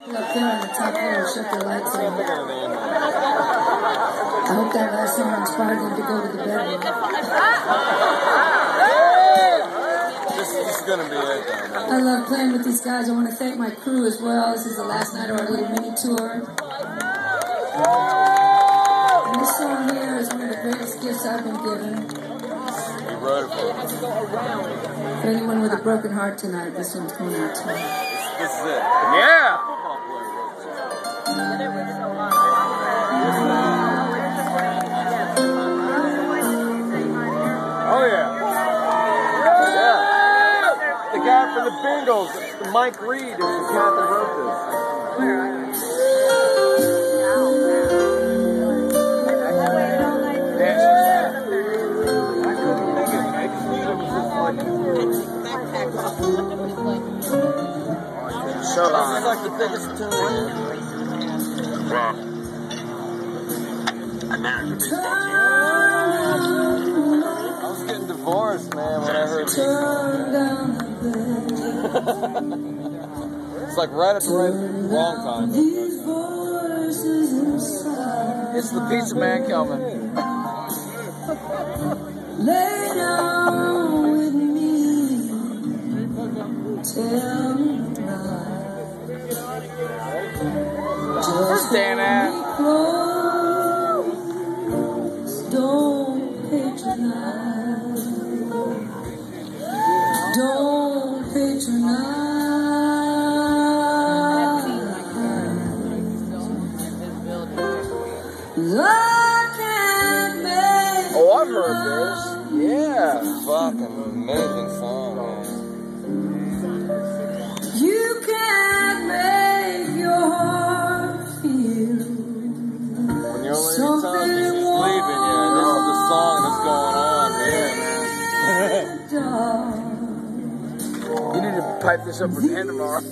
up there on the top floor and shut their lights on. I hope that last song inspired them to go to the bedroom. This is going to be it, though, man. I love playing with these guys. I want to thank my crew as well. This is the last night of our little mini tour. And this song here is one of the greatest gifts I've been given. You wrote it for us. For anyone with a broken heart tonight, this one's going out to me. This is it. Yeah! Oh, yeah. Yeah. The guy from the Bengals, Mike Reed, is the cat that wrote this. This is like the biggest tune. I was getting divorced, man, when I heard this. It's like right at the wrong time. It's the pizza man coming. Lay down with me. Tell me. Where's Dan at? Don't patronize. Don't patronize. I can't make. Oh, I've heard this. Yeah. Fucking amazing song, man. You can't make your heart feel. When your lady tells you she's leaving you, and this is the song that's going on, man. You need to pipe this up for Dan tomorrow.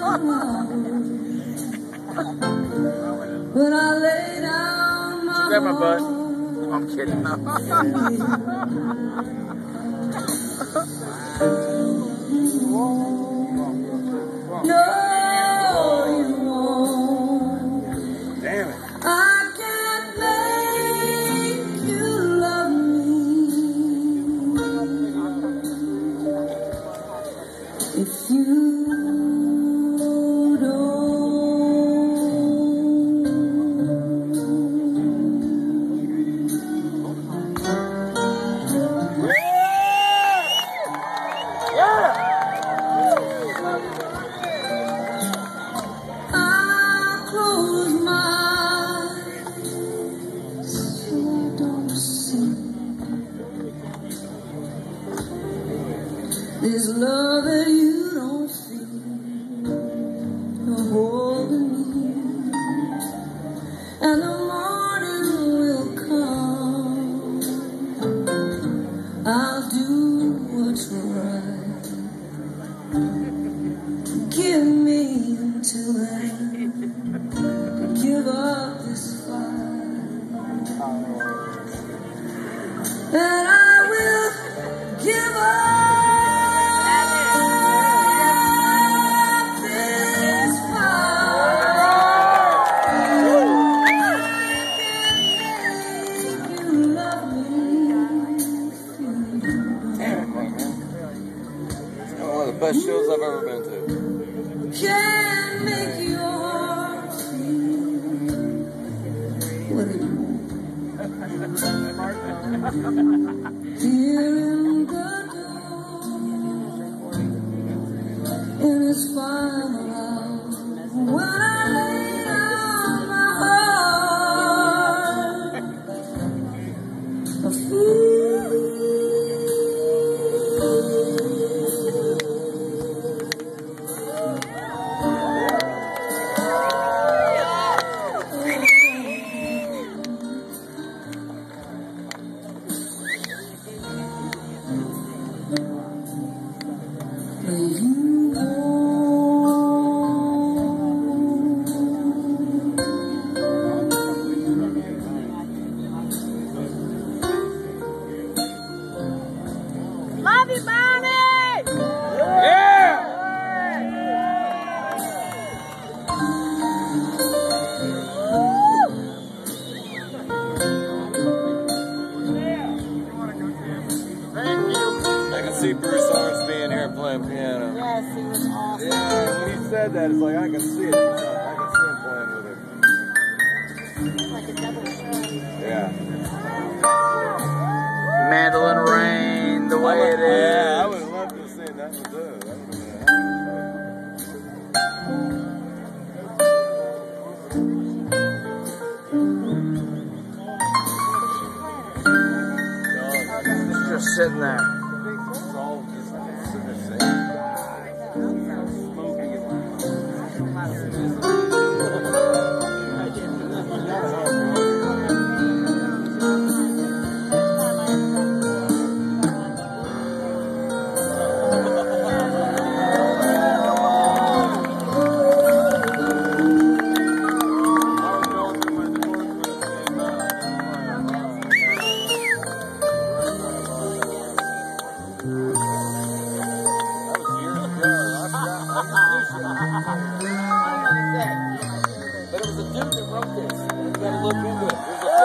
When I lay down my Grab my butt. I'm kidding. No, you won't. Damn it. I can't make you love me if you don't. This love that you don't see, you're holding me, and the morning will come. I'll do what's right. Give me until then to give up this fight, and I will give up. Best shows I've ever been to. Can't make your heart feel what it wants. Here in the door, in its final hour, when I lay down my heart, I feel. said that, it's like I can see it. I can see him playing with it. Like a double show. Yeah. Mandolin Rain, the way it is. Yeah, I would have loved to have seen that one too. That would have been a just sitting there. But it was a dude that wrote this. You gotta look into it. It was a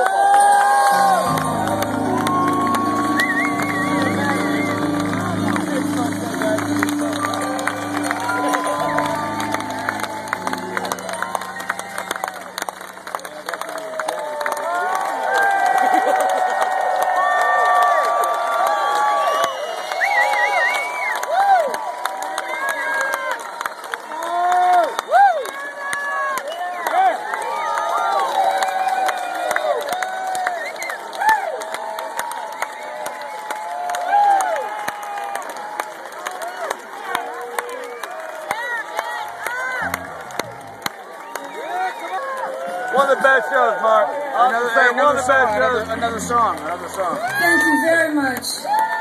one of the best shows, Mark. One of the best shows. Another song. Thank you very much.